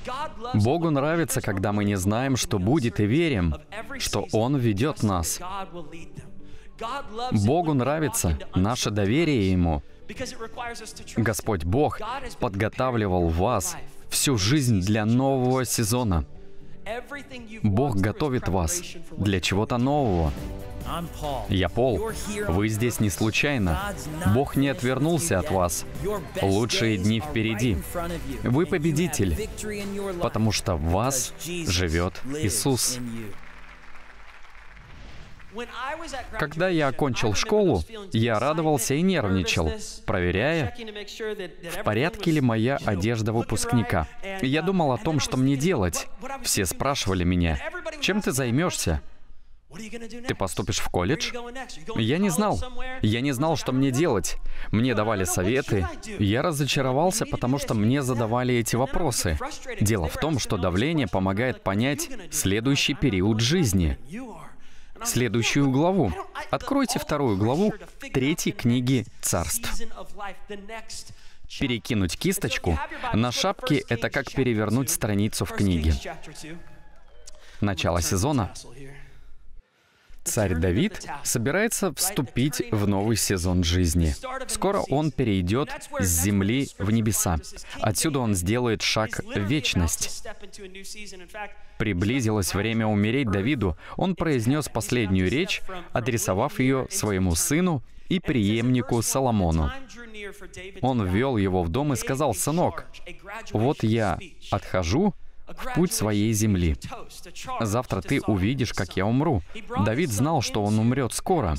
Богу нравится, когда мы не знаем, что будет, и верим, что Он ведет нас. Богу нравится наше доверие Ему. Господь Бог подготавливал вас всю жизнь для нового сезона. Бог готовит вас для чего-то нового. Я Пол. Вы здесь не случайно. Бог не отвернулся от вас. Лучшие дни впереди. Вы победитель, потому что в вас живет Иисус. Когда я окончил школу, я радовался и нервничал, проверяя, в порядке ли моя одежда выпускника. Я думал о том, что мне делать. Все спрашивали меня, чем ты займешься? Ты поступишь в колледж? Я не знал. Я не знал, что мне делать. Мне давали советы. Я разочаровался, потому что мне задавали эти вопросы. Дело в том, что давление помогает понять следующий период жизни. Следующую главу. Откройте 2 главу 3 книги Царств. Перекинуть кисточку на шапке — это как перевернуть страницу в книге. Начало сезона. Царь Давид собирается вступить в новый сезон жизни. Скоро он перейдет с земли в небеса. Отсюда он сделает шаг в вечность. Приблизилось время умереть Давиду. Он произнес последнюю речь, адресовав ее своему сыну и преемнику Соломону. Он ввел его в дом и сказал: «Сынок, вот я отхожу в путь своей земли. Завтра ты увидишь, как я умру». Давид знал, что он умрет скоро.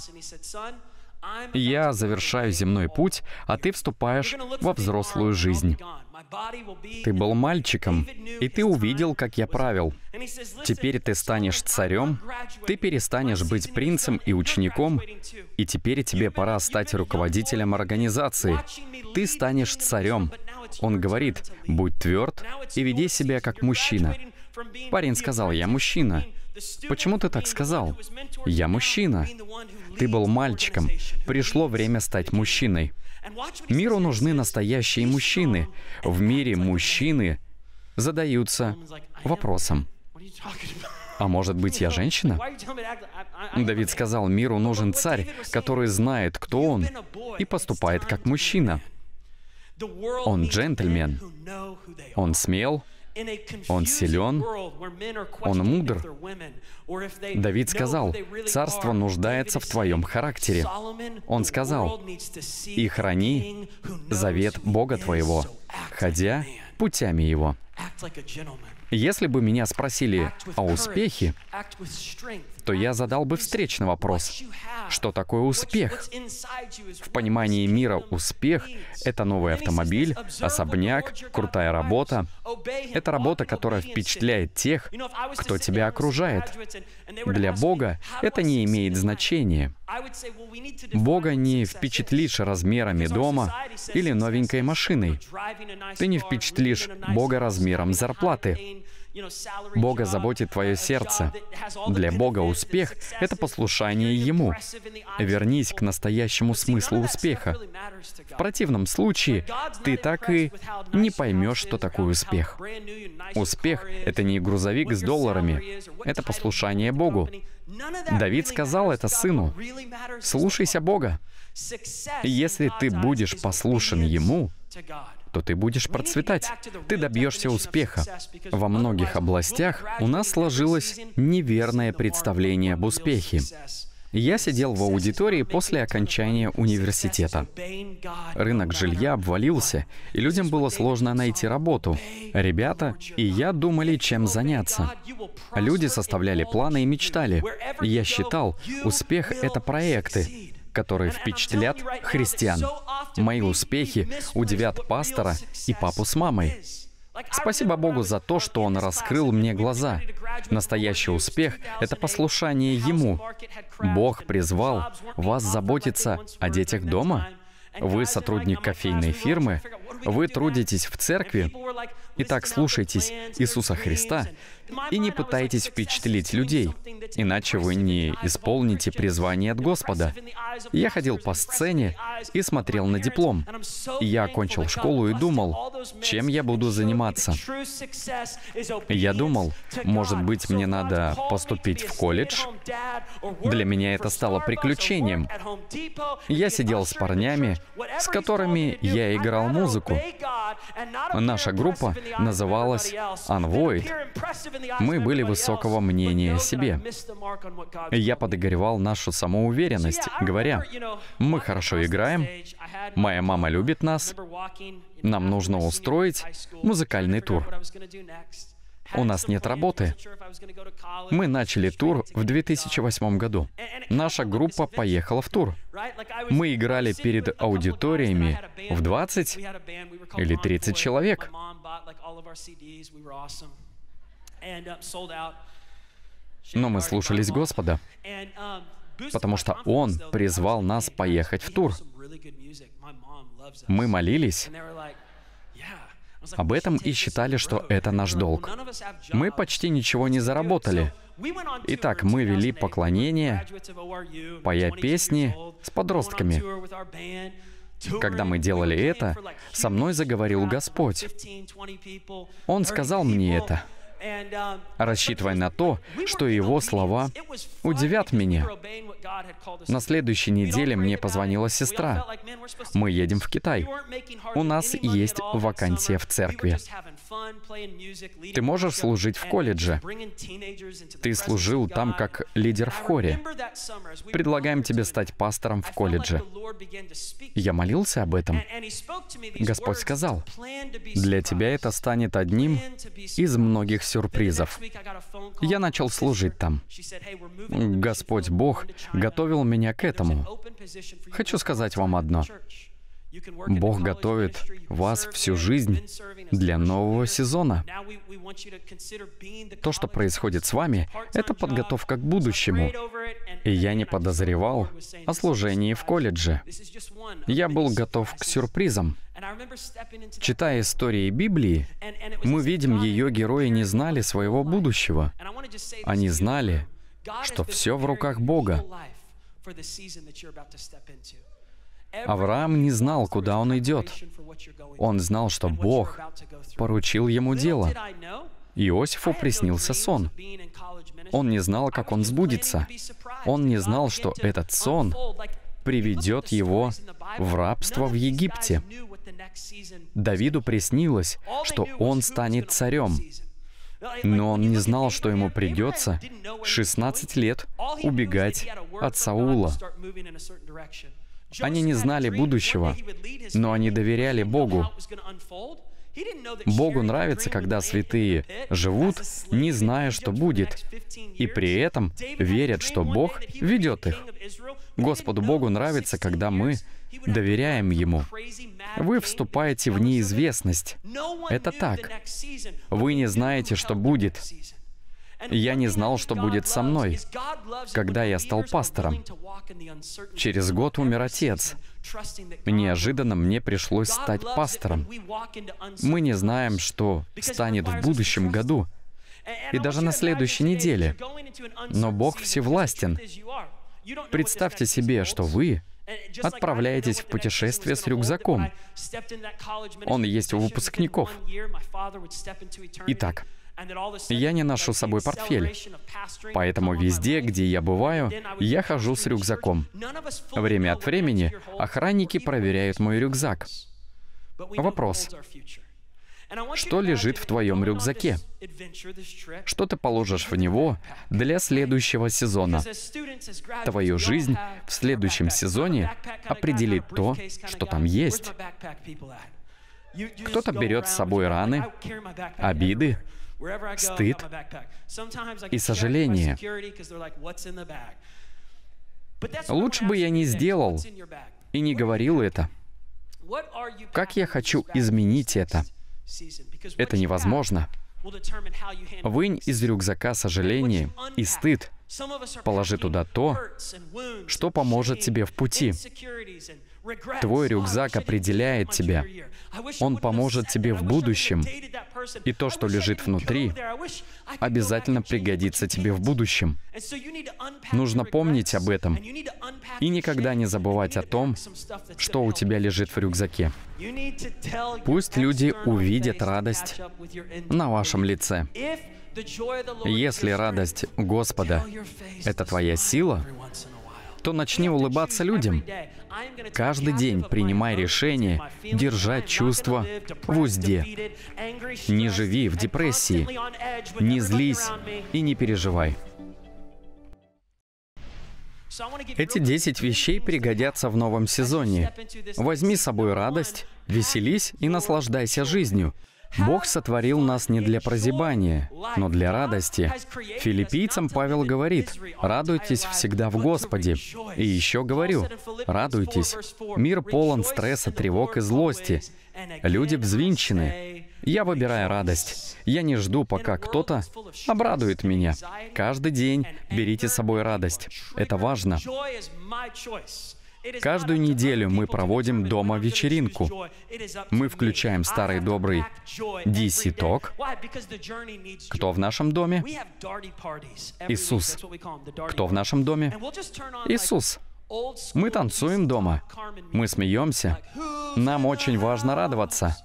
«Я завершаю земной путь, а ты вступаешь во взрослую жизнь. Ты был мальчиком, и ты увидел, как я правил. Теперь ты станешь царем, ты перестанешь быть принцем и учеником, и теперь тебе пора стать руководителем организации. Ты станешь царем». Он говорит: «Будь тверд и веди себя как мужчина». Парень сказал: «Я мужчина». «Почему ты так сказал?» «Я мужчина». Ты был мальчиком. Пришло время стать мужчиной. Миру нужны настоящие мужчины. В мире мужчины задаются вопросом: «А может быть, я женщина?» Давид сказал: «Миру нужен царь, который знает, кто он, и поступает как мужчина. Он джентльмен, он смел, он силен, он мудр». Давид сказал: «Царство нуждается в твоем характере». Он сказал: «И храни завет Бога твоего, ходя путями Его». Если бы меня спросили о успехе, то я задал бы встречный вопрос: что такое успех? В понимании мира успех — это новый автомобиль, особняк, крутая работа. Это работа, которая впечатляет тех, кто тебя окружает. Для Бога это не имеет значения. Бога не впечатлишь размерами дома или новенькой машиной. Ты не впечатлишь Бога размером зарплаты. Бога заботит твое сердце. Для Бога успех — это послушание Ему. Вернись к настоящему смыслу успеха. В противном случае ты так и не поймешь, что такое успех. Успех — это не грузовик с долларами. Это послушание Богу. Давид сказал это сыну: «Слушайся Бога. Если ты будешь послушен Ему, то ты будешь процветать. Ты добьешься успеха». Во многих областях у нас сложилось неверное представление об успехе. Я сидел в аудитории после окончания университета. Рынок жилья обвалился, и людям было сложно найти работу. Ребята и я думали, чем заняться. Люди составляли планы и мечтали. Я считал, успех — это проекты, которые впечатлят христиан. Мои успехи удивят пастора и папу с мамой. Спасибо Богу за то, что Он раскрыл мне глаза. Настоящий успех — это послушание Ему. Бог призвал вас заботиться о детях дома. Вы сотрудник кофейной фирмы, вы трудитесь в церкви. Итак, слушайтесь Иисуса Христа и не пытайтесь впечатлить людей, иначе вы не исполните призвание от Господа. Я ходил по сцене и смотрел на диплом. И я окончил школу и думал, чем я буду заниматься. Я думал, может быть, мне надо поступить в колледж. Для меня это стало приключением. Я сидел с парнями, с которыми я играл музыку. Наша группа называлась Unvoid. Мы были высокого мнения о себе. Я подогревал нашу самоуверенность, говоря, мы хорошо играем, моя мама любит нас, нам нужно устроить музыкальный тур. У нас нет работы. Мы начали тур в 2008 году. Наша группа поехала в тур. Мы играли перед аудиториями в 20 или 30 человек. Но мы слушались Господа, потому что Он призвал нас поехать в тур. Мы молились об этом и считали, что это наш долг. Мы почти ничего не заработали. Итак, мы вели поклонение, поя песни с подростками. Когда мы делали это, со мной заговорил Господь. Он сказал мне это, рассчитывая на то, что Его слова удивят меня. На следующей неделе мне позвонила сестра. Мы едем в Китай. У нас есть вакансия в церкви. Ты можешь служить в колледже. Ты служил там как лидер в хоре. Предлагаем тебе стать пастором в колледже. Я молился об этом. Господь сказал, для тебя это станет одним из многих сюрпризов. Я начал служить там. Господь Бог готовил меня к этому. Хочу сказать вам одно. Бог готовит вас всю жизнь для нового сезона. То, что происходит с вами, это подготовка к будущему. И я не подозревал о служении в колледже. Я был готов к сюрпризам. Читая истории Библии, мы видим, ее герои не знали своего будущего. Они знали, что все в руках Бога. Авраам не знал, куда он идет. Он знал, что Бог поручил ему дело. Иосифу приснился сон. Он не знал, как он сбудется. Он не знал, что этот сон приведет его в рабство в Египте. Давиду приснилось, что он станет царем. Но он не знал, что ему придется 16 лет убегать от Саула. Они не знали будущего, но они доверяли Богу. Богу нравится, когда святые живут, не зная, что будет, и при этом верят, что Бог ведет их. Господу Богу нравится, когда мы доверяем Ему. Вы вступаете в неизвестность. Это так. Вы не знаете, что будет. Я не знал, что будет со мной, когда я стал пастором. Через год умер отец. Неожиданно мне пришлось стать пастором. Мы не знаем, что станет в будущем году, и даже на следующей неделе. Но Бог всевластен. Представьте себе, что вы отправляетесь в путешествие с рюкзаком. Он есть у выпускников. Итак, я не ношу с собой портфель, поэтому везде, где я бываю, я хожу с рюкзаком. Время от времени охранники проверяют мой рюкзак. Вопрос. Что лежит в твоем рюкзаке? Что ты положишь в него для следующего сезона? Твою жизнь в следующем сезоне определит то, что там есть. Кто-то берет с собой раны, обиды, стыд и сожаление. Лучше бы я не сделал и не говорил это. Как я хочу изменить это? Это невозможно. Вынь из рюкзака сожаление и стыд. Положи туда то, что поможет тебе в пути. Твой рюкзак определяет тебя. Он поможет тебе в будущем. И то, что лежит внутри, обязательно пригодится тебе в будущем. Нужно помнить об этом и никогда не забывать о том, что у тебя лежит в рюкзаке. Пусть люди увидят радость на вашем лице. Если радость Господа — это твоя сила, то начни улыбаться людям. Каждый день принимай решение держать чувства в узде. Не живи в депрессии, не злись и не переживай. Эти 10 вещей пригодятся в новом сезоне. Возьми с собой радость, веселись и наслаждайся жизнью. Бог сотворил нас не для прозябания, но для радости. Филиппийцам Павел говорит: «Радуйтесь всегда в Господе». И еще говорю: радуйтесь. Мир полон стресса, тревог и злости. Люди взвинчены. Я выбираю радость. Я не жду, пока кто-то обрадует меня. Каждый день берите с собой радость. Это важно. Каждую неделю мы проводим дома вечеринку. Мы включаем старый добрый DC-ток. Кто в нашем доме? Иисус. Кто в нашем доме? Иисус. Мы танцуем дома. Мы смеемся. Нам очень важно радоваться.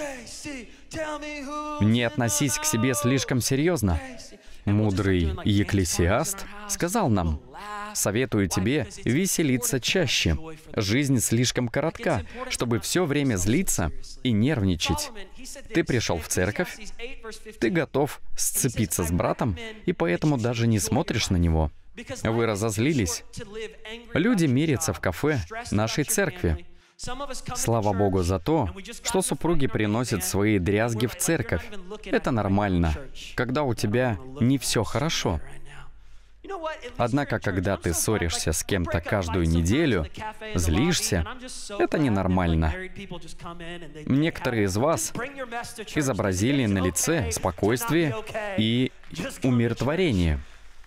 Не относись к себе слишком серьезно. Мудрый Екклесиаст сказал нам: «Советую тебе веселиться чаще. Жизнь слишком коротка, чтобы все время злиться и нервничать. Ты пришел в церковь, ты готов сцепиться с братом, и поэтому даже не смотришь на него. Вы разозлились. Люди мирятся в кафе нашей церкви. Слава Богу за то, что супруги приносят свои дрязги в церковь. Это нормально, когда у тебя не все хорошо. Однако, когда ты ссоришься с кем-то каждую неделю, злишься, это ненормально. Некоторые из вас изобразили на лице спокойствие и умиротворение.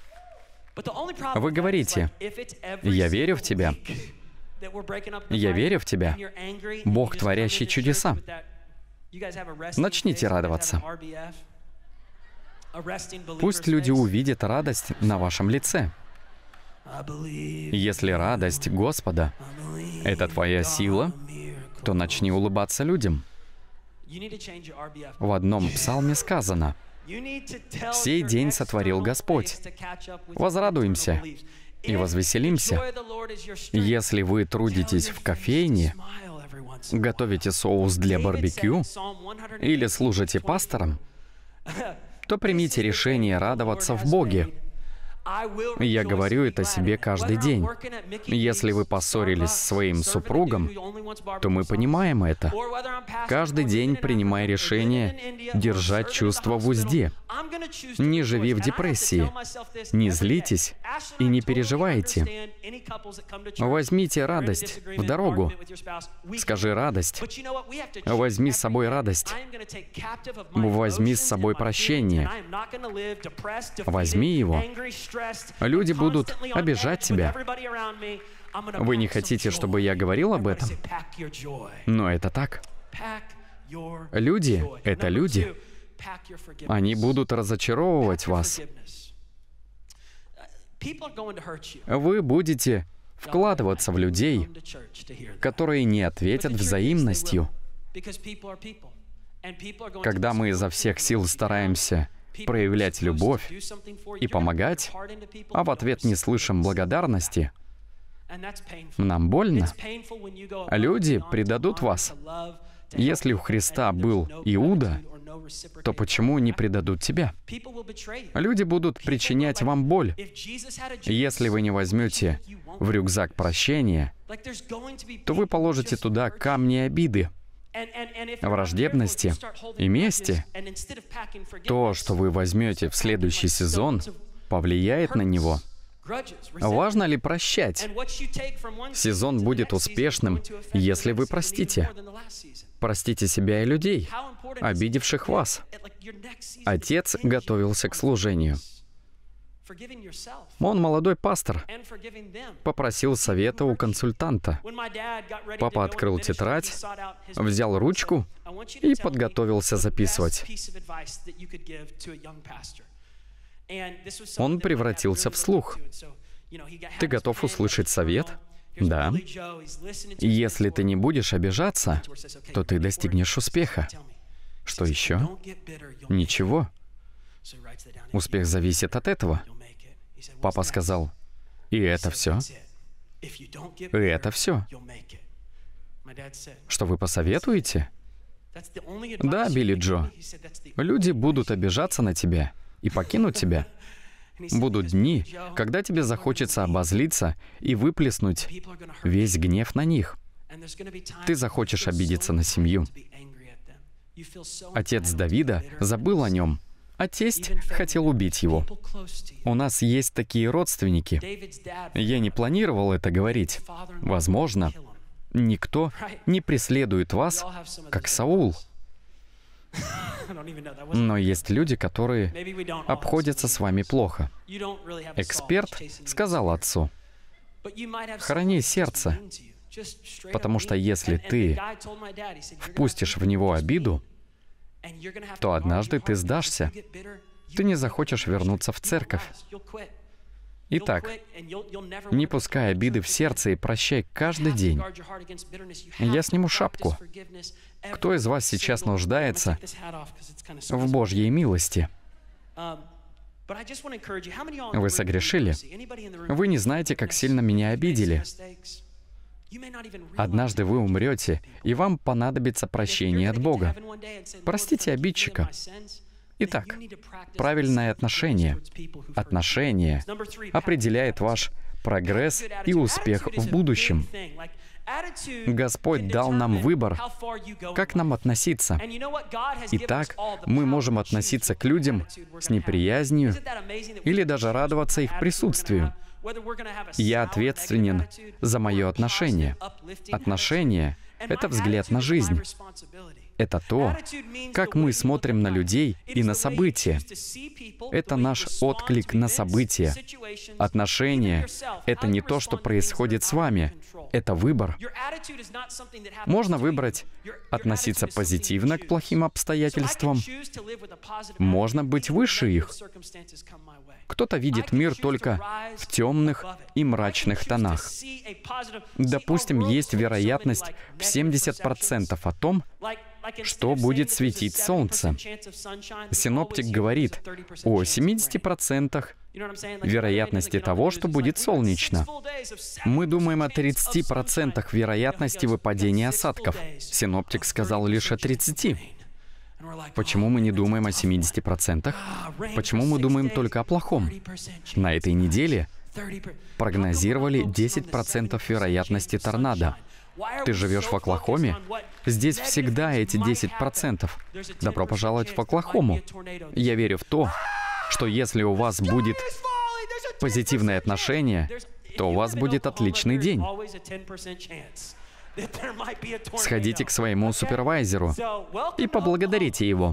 Вы говорите: «Я верю в тебя. Я верю в тебя, Бог, творящий чудеса». Начните радоваться. Пусть люди увидят радость на вашем лице. Если радость Господа — это твоя сила, то начни улыбаться людям. В одном псалме сказано: «Сей день сотворил Господь. Возрадуемся и возвеселимся». Если вы трудитесь в кофейне, готовите соус для барбекю или служите пастором, то примите решение радоваться в Боге. Я говорю это себе каждый день. Если вы поссорились с своим супругом, то мы понимаем это. Каждый день принимай решение держать чувства в узде. Не живи в депрессии. Не злитесь и не переживайте. Возьмите радость в дорогу. Скажи: радость. Возьми с собой радость. Возьми с собой прощение. Возьми его. Люди будут обижать тебя. Вы не хотите, чтобы я говорил об этом? Но это так. Люди — это люди. Они будут разочаровывать вас. Вы будете вкладываться в людей, которые не ответят взаимностью. Когда мы изо всех сил стараемся проявлять любовь и помогать, а в ответ не слышим благодарности, нам больно. Люди предадут вас. Если у Христа был Иуда, то почему не предадут тебя? Люди будут причинять вам боль. Если вы не возьмете в рюкзак прощения, то вы положите туда камни обиды, враждебности и мести. То, что вы возьмете в следующий сезон, повлияет на него. Важно ли прощать? Сезон будет успешным, если вы простите. Простите себя и людей, обидевших вас. Отец готовился к служению. Он, молодой пастор, попросил совета у консультанта. Папа открыл тетрадь, взял ручку и подготовился записывать. Он превратился в слух. Ты готов услышать совет? Да. Если ты не будешь обижаться, то ты достигнешь успеха. Что еще? Ничего. Успех зависит от этого. Папа сказал, и это все? И это все? Что вы посоветуете? Да, Билли Джо. Люди будут обижаться на тебя и покинут тебя. Будут дни, когда тебе захочется обозлиться и выплеснуть весь гнев на них. Ты захочешь обидеться на семью. Отец Давида забыл о нем, а тесть хотел убить его. У нас есть такие родственники. Я не планировал это говорить. Возможно, никто не преследует вас, как Саул. Но есть люди, которые обходятся с вами плохо. Эксперт сказал отцу, храни сердце, потому что если ты впустишь в него обиду, то однажды ты сдашься. Ты не захочешь вернуться в церковь. Итак, не пускай обиды в сердце и прощай каждый день. Я сниму шапку. Кто из вас сейчас нуждается в Божьей милости? Вы согрешили? Вы не знаете, как сильно меня обидели. Однажды вы умрете, и вам понадобится прощение от Бога. Простите обидчика. Итак, правильное отношение. Отношение определяет ваш прогресс и успех в будущем. Господь дал нам выбор, как нам относиться. Итак, мы можем относиться к людям с неприязнью или даже радоваться их присутствию. Я ответственен за мое отношение. Отношение — это взгляд на жизнь. Это то, как мы смотрим на людей и на события. Это наш отклик на события. Отношение — это не то, что происходит с вами. Это выбор. Можно выбрать относиться позитивно к плохим обстоятельствам. Можно быть выше их. Кто-то видит мир только в темных и мрачных тонах. Допустим, есть вероятность в 70% о том, что будет светить солнце. Синоптик говорит о 70% вероятности того, что будет солнечно. Мы думаем о 30% вероятности выпадения осадков. Синоптик сказал лишь о 30%. Почему мы не думаем о 70%? Почему мы думаем только о плохом? На этой неделе прогнозировали 10% вероятности торнадо. Ты живешь в Оклахоме? Здесь всегда эти 10%. Добро пожаловать в Оклахому. Я верю в то, что если у вас будет позитивное отношение, то у вас будет отличный день. Сходите к своему супервайзеру и поблагодарите его.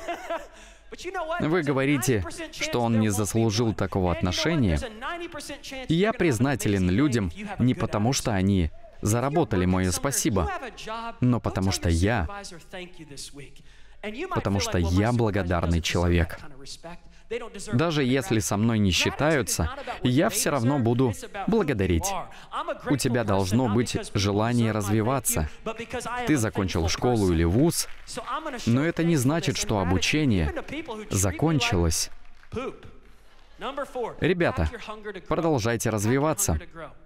Вы говорите, что он не заслужил такого отношения. Я признателен людям не потому, что они заработали мое спасибо, но потому что я благодарный человек. Даже если со мной не считаются, я все равно буду благодарить. У тебя должно быть желание развиваться. Ты закончил школу или вуз, но это не значит, что обучение закончилось. Ребята, продолжайте развиваться.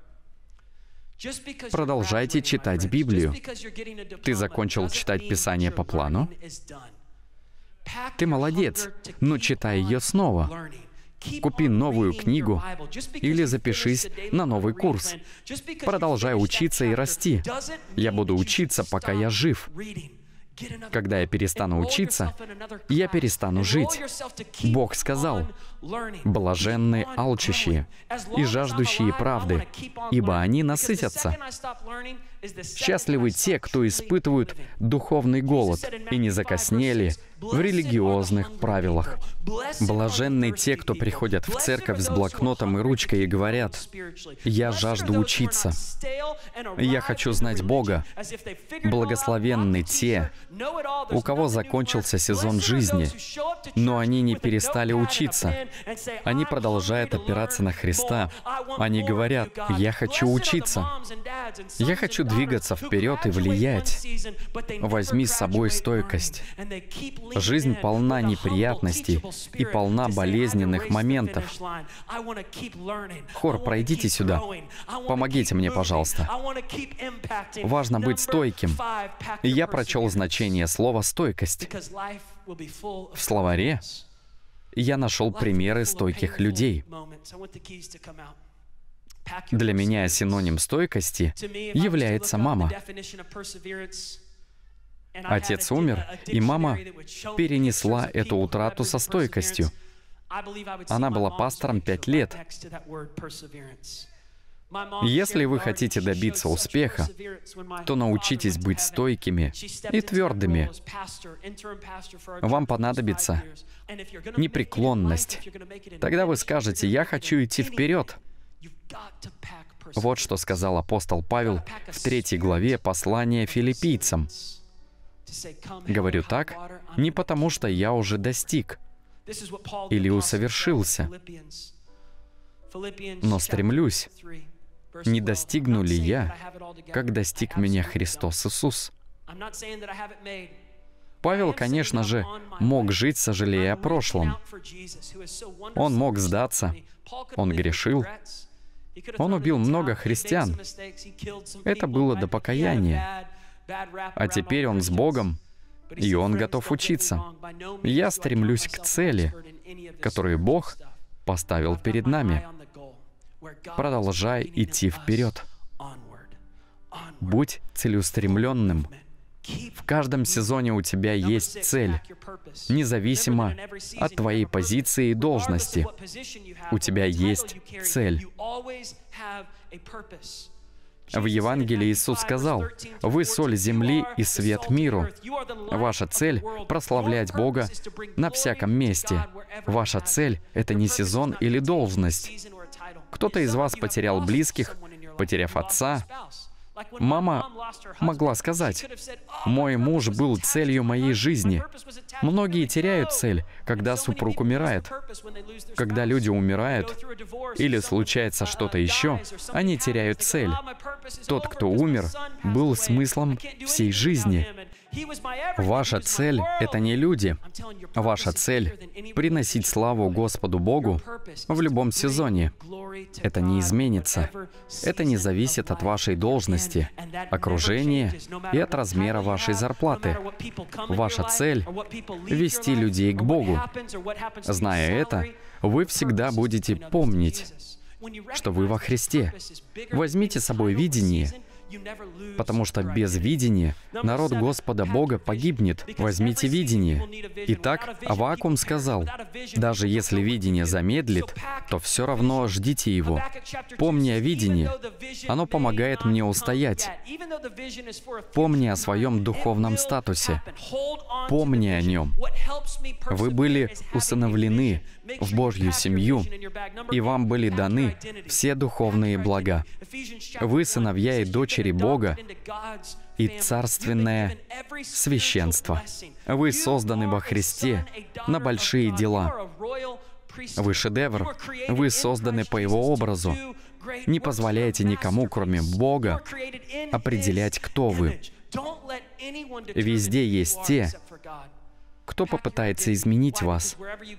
Продолжайте читать Библию. Ты закончил читать Писание по плану? Ты молодец, но читай ее снова. Купи новую книгу или запишись на новый курс. Продолжай учиться и расти. Я буду учиться, пока я жив. Когда я перестану учиться, я перестану жить. Бог сказал, «Блаженны алчущие и жаждущие правды, ибо они насытятся». Счастливы те, кто испытывают духовный голод и не закоснели в религиозных правилах. Блаженны те, кто приходят в церковь с блокнотом и ручкой и говорят: «Я жажду учиться. Я хочу знать Бога». Благословенны те, у кого закончился сезон жизни, но они не перестали учиться. Они продолжают опираться на Христа. Они говорят: «Я хочу учиться. Я хочу двигаться вперед и влиять». Возьми с собой стойкость. Жизнь полна неприятностей и полна болезненных моментов. Хор, пройдите сюда. Помогите мне, пожалуйста. Важно быть стойким. И я прочел значение слова «стойкость». В словаре я нашел примеры стойких людей. Для меня синоним стойкости является мама. Отец умер, и мама перенесла эту утрату со стойкостью. Она была пастором 5 лет. Если вы хотите добиться успеха, то научитесь быть стойкими и твердыми. Вам понадобится непреклонность. Тогда вы скажете: «Я хочу идти вперед». Вот что сказал апостол Павел в 3 главе послания филиппийцам. Говорю так не потому, что я уже достиг или усовершился, но стремлюсь, не достигну ли я, как достиг меня Христос Иисус. Павел, конечно же, мог жить, сожалея о прошлом. Он мог сдаться, он грешил, он убил много христиан. Это было до покаяния. А теперь он с Богом, и он готов учиться. Я стремлюсь к цели, которую Бог поставил перед нами. Продолжай идти вперед. Будь целеустремленным. В каждом сезоне у тебя есть цель, независимо от твоей позиции и должности. У тебя есть цель. В Евангелии Иисус сказал: «Вы соль земли и свет миру». Ваша цель — прославлять Бога на всяком месте. Ваша цель — это не сезон или должность. Кто-то из вас потерял близких, потеряв отца. Мама могла сказать: «Мой муж был целью моей жизни». Многие теряют цель, когда супруг умирает. Когда люди умирают или случается что-то еще, они теряют цель. Тот, кто умер, был смыслом всей жизни. Ваша цель — это не люди. Ваша цель — приносить славу Господу Богу в любом сезоне. Это не изменится. Это не зависит от вашей должности, окружения и от размера вашей зарплаты. Ваша цель — вести людей к Богу. Зная это, вы всегда будете помнить, что вы во Христе. Возьмите с собой видение, потому что без видения народ Господа Бога погибнет. Возьмите видение. Итак, Аввакум сказал: «Даже если видение замедлит, то все равно ждите его». Помни о видении. Оно помогает мне устоять. Помни о своем духовном статусе. Помни о нем. Вы были усыновлены в Божью семью, и вам были даны все духовные блага. Вы сыновья и дочери Бога и царственное священство. Вы созданы во Христе на большие дела. Вы шедевр. Вы созданы по Его образу. Не позволяйте никому, кроме Бога, определять, кто вы. Везде есть те, кто попытается изменить вас.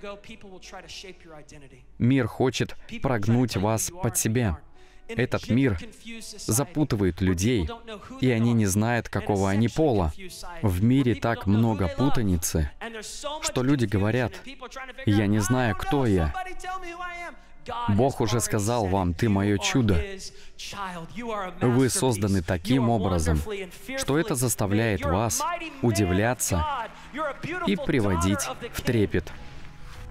Мир хочет прогнуть вас под себя. Этот мир запутывает людей, и они не знают, какого они пола. В мире так много путаницы, что люди говорят: «Я не знаю, кто я». Бог уже сказал вам: «Ты мое чудо». Вы созданы таким образом, что это заставляет вас удивляться и приводить в трепет.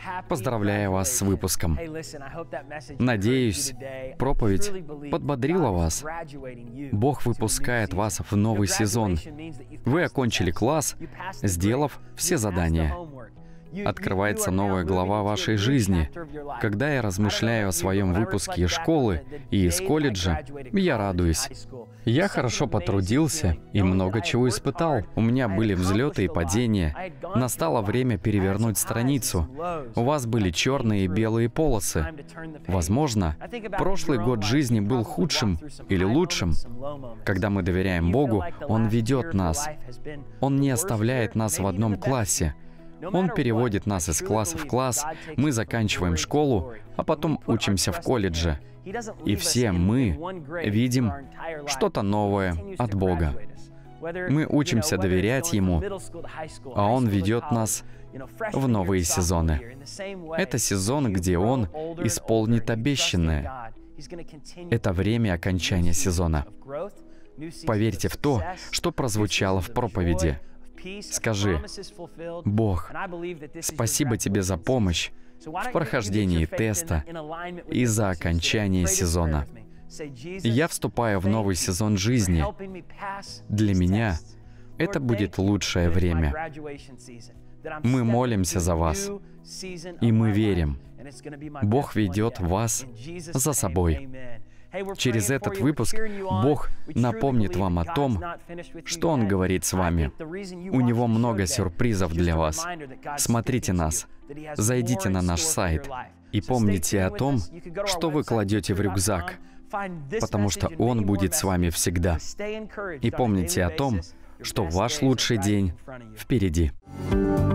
Поздравляю вас с выпуском. Надеюсь, проповедь подбодрила вас. Бог выпускает вас в новый сезон. Вы окончили класс, сделав все задания. Открывается новая глава вашей жизни. Когда я размышляю о своем выпуске из школы и из колледжа, я радуюсь. Я хорошо потрудился и много чего испытал. У меня были взлеты и падения. Настало время перевернуть страницу. У вас были черные и белые полосы. Возможно, прошлый год жизни был худшим или лучшим. Когда мы доверяем Богу, Он ведет нас. Он не оставляет нас в одном классе. Он переводит нас из класса в класс, мы заканчиваем школу, а потом учимся в колледже. И все мы видим что-то новое от Бога. Мы учимся доверять Ему, а Он ведет нас в новые сезоны. Это сезон, где Он исполнит обещанное. Это время окончания сезона. Поверьте в то, что прозвучало в проповеди. Скажи: «Бог, спасибо Тебе за помощь в прохождении теста и за окончание сезона. Я вступаю в новый сезон жизни. Для меня это будет лучшее время. Мы молимся за вас, и мы верим. Бог ведет вас за собой». Через этот выпуск Бог напомнит вам о том, что Он говорит с вами. У Него много сюрпризов для вас. Смотрите нас, зайдите на наш сайт и помните о том, что вы кладете в рюкзак, потому что Он будет с вами всегда. И помните о том, что ваш лучший день впереди.